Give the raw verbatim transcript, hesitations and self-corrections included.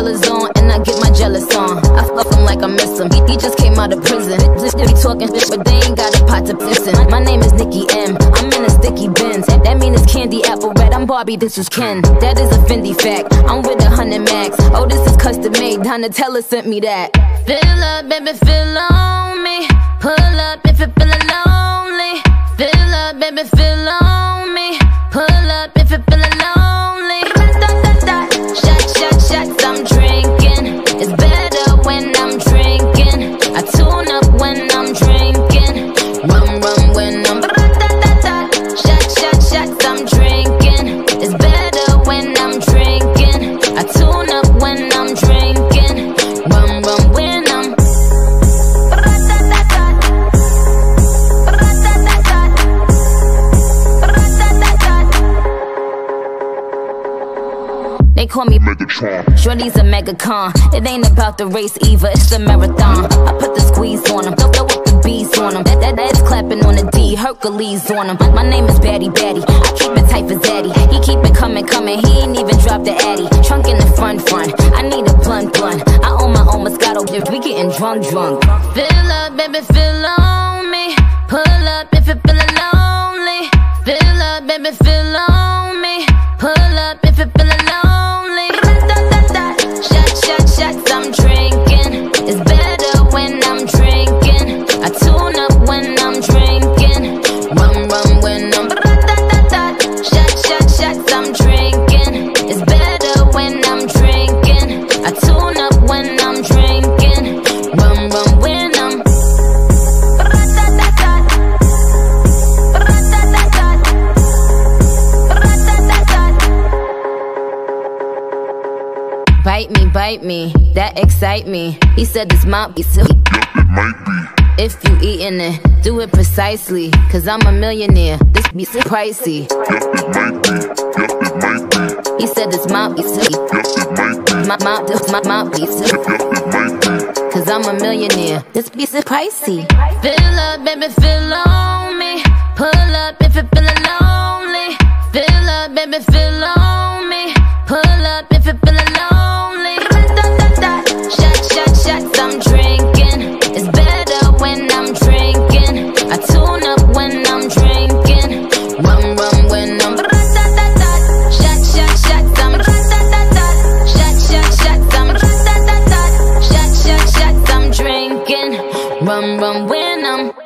jealous on, and I get my jealous on. I fuck him like I miss him. He, he just came out of prison. They be talking shit, but they ain't got a pot to piss in. My name is Nikki M. I'm in a sticky Benz. That mean it's candy apple red. I'm Barbie, this is Ken. That is a Fendi fact. I'm with a hundred max. Oh, this is custom made. Donatella sent me that. Fill up, baby, fill on me. Pull up if you're feeling lonely. Fill up, baby, fill on me. Pull up if you're feeling lonely. Shot, shot, shots, I'm drinking. It's better when I'm drinking. I tune up when I'm drinking. Rum, rum when I'm shot, shot, shots, I'm drinking. It's better when I'm drinking. I tune up when I'm drinking. Rum, rum when I'm They call me Megatron. Shorty's a Megatron. It ain't about the race either, it's a marathon. I put the squeeze on him, throw up the beats on him. That, that, that's clapping on the D, Hercules on him. My name is Batty Batty, I keep it tight for Zaddy. He keep it coming, coming, he ain't even dropped the Addy. Trunk in the front, front, I need a blunt, blunt. I own my own Moscato, if we getting drunk, drunk. Fill up, baby, fill on me. Pull up if you're feeling lonely. Fill up, baby, fill on me. Pull up if you're feeling lonely. I'm drinking. It's better when I'm drinking. I tune up when I'm drinking. Rum, rum when I'm shot, shot, shots, I'm drinking. It's better when I'm drinking. I tune up when I'm drinking. Rum, rum when I'm bite me, bite me, that excite me. He said this might be silly. Yep, it might be. If you eatin' it, do it precisely. Cause I'm a millionaire, this be so pricey. Yep, it might be. Yep, it might be. He said this might be silly. Yep, it might be. My mouth, this my mouth be silly. Yep, it might be. Cause I'm a millionaire, this be so pricey. Fill up, baby, fill on me. Pull up if you're feeling lonely. Fill up, baby, fill on me. Pull up if you're feeling lonely. Shots, I'm drinking. It's better when I'm drinking. I tune up when I'm drinking. Rum, rum when I'm shot, shot, shots, I'm shot, shot, shots, I'm shot, shot, shots, I'm drinking. Rum, rum when I'm